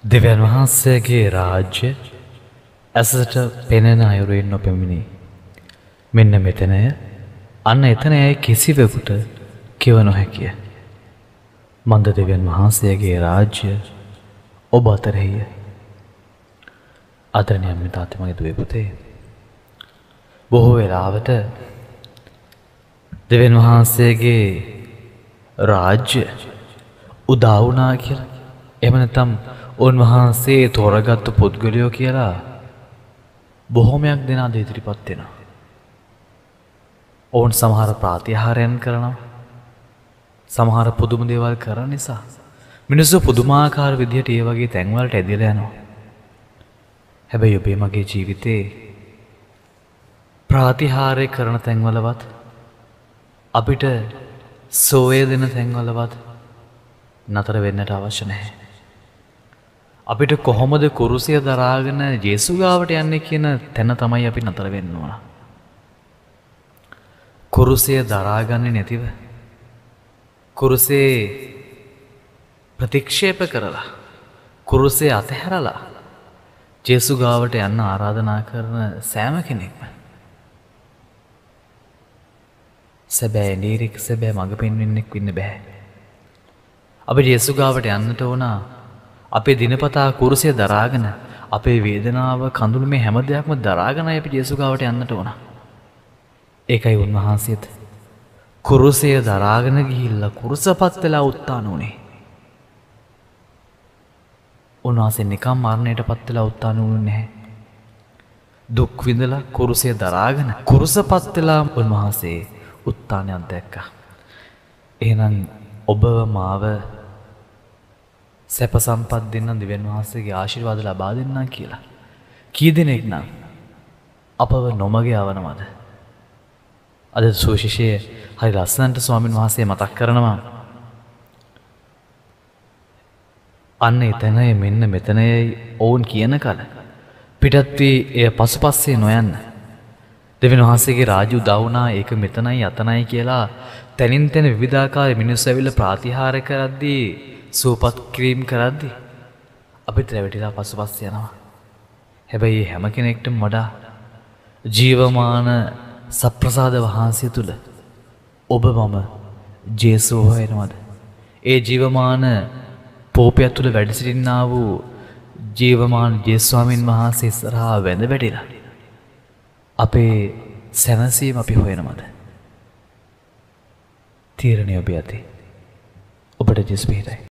දෙවියන් වහන්සේගේ රාජ්‍ය ඇසට පෙනෙන අයුරින් නොපෙමිණි. මෙන්න මෙතනය, අන්න එතනයයි කිසිවෙකුට කිව නොහැකිය. මන්ද දෙවියන් වහන්සේගේ රාජ්‍ය ඔබ අතරෙහිය. ආදරණීය අම්මේ තාත්තේ මගේ දුවේ පුතේ, බොහෝ වෙලාවට දෙවියන් වහන්සේගේ රාජ්‍ය උදා වුණා කියලා, එහෙම නැත්නම් උන්වහන්සේ තෝරගත්තු පුද්ගලයෝ කියලා බොහොමයක් දෙනා ඉදිරිපත් වෙනවා. ඔවුන් සමහර ප්‍රාතිහාරයන් කරනවා. සමහර පුදුම දේවල් කරන නිසා මිනිස්සු පුදුමාකාර විදිහට ඒ වගේ තැන්වලට ඇදලා යනවා. හැබැයි ඔබේ මගේ ජීවිතේ ප්‍රාතිහාර්ය කරන තැන්වලවත් අපිට සෝය දෙන තැන්වලවත් නතර වෙන්නට අවශ්‍ය නැහැ. අපිට කොහොමද කුරුසිය දරාගෙන ජේසු ගාවට යන්නේ කියන තැන තමයි අපි නතර වෙන්න ඕන. කුරුසිය දරාගන්නේ නැතිව කුරුසේ ප්‍රතික්ෂේප කරලා කුරුසේ අතහැරලා ජේසු ගාවට යන්න ආරාධනා කරන සෑම කෙනෙක්ම සැබෑ නීරික සැබෑ මඟ පෙන්වෙන්නෙක් වෙන්න බෑ. අපි ජේසු ගාවට යන්නට ඕන අපේ දිනපතා කුරුසිය දරාගෙන, අපේ වේදනාව කඳුළු මේ හැම දෙයක්ම දරාගෙන අපි ජේසු ගාවට යන්නට ඕන. ඒකයි උන්වහන්සේත් කුරුසිය දරාගෙන ගිහිල්ලා කුරුසපත් වෙලා උත්තාන උනේ. උන්වහන්සේ නිකම් මරණයටපත් වෙලා උත්තාන වුණේ නැහැ. දුක් විඳලා කුරුසිය දරාගෙන කුරුසපත් වෙලා උන්වහන්සේ උත්තානයක් දැක්කා. එහෙනම් ඔබව මාව සැප සම්පත් දෙන්න දෙවියන් වහන්සේගේ ආශිර්වාද ලබා දෙන්නා කියලා කී දෙනෙක් නම් අපව නොමග යවනවද? අද සුවිශේෂයේ හරි ලස්සනට ස්වාමින් වහන්සේ මතක් කරනවා, අන්න එතනයි මෙන්න මෙතනයි ඔවුන් කියන කල පිටත් වී එය පසුපස්සේ නොයන්න. දෙවියන් වහන්සේගේ රාජ්‍ය උදා වුණා, ඒක මෙතනයි අතනයි කියලා තනින් තන විවිධාකාර මිනිස්සු ඇවිල්ලා ප්‍රාතිහාර්ය කරද්දී, සූපත් ක්‍රීම් කරද්දී අපිට රැවටිලා පසුපස්ස යනවා. හැබැයි හැම කෙනෙක්ටම වඩා ජීවමාන සප්‍රසාද වහන්සේ තුල ඔබ මම ජේසු හොයනවද? ඒ ජීවමාන පෝපය තුල වැඩ සිටිනා වූ ජීවමාන ජේසු ස්වාමීන් වහන්සේ ඉස්සරහා වැඳ වැටිලා අපේ සැනසීම අපි හොයනවද? තීරණය ඔබ යතේ. ඔබට ජේසු පිහිටයි.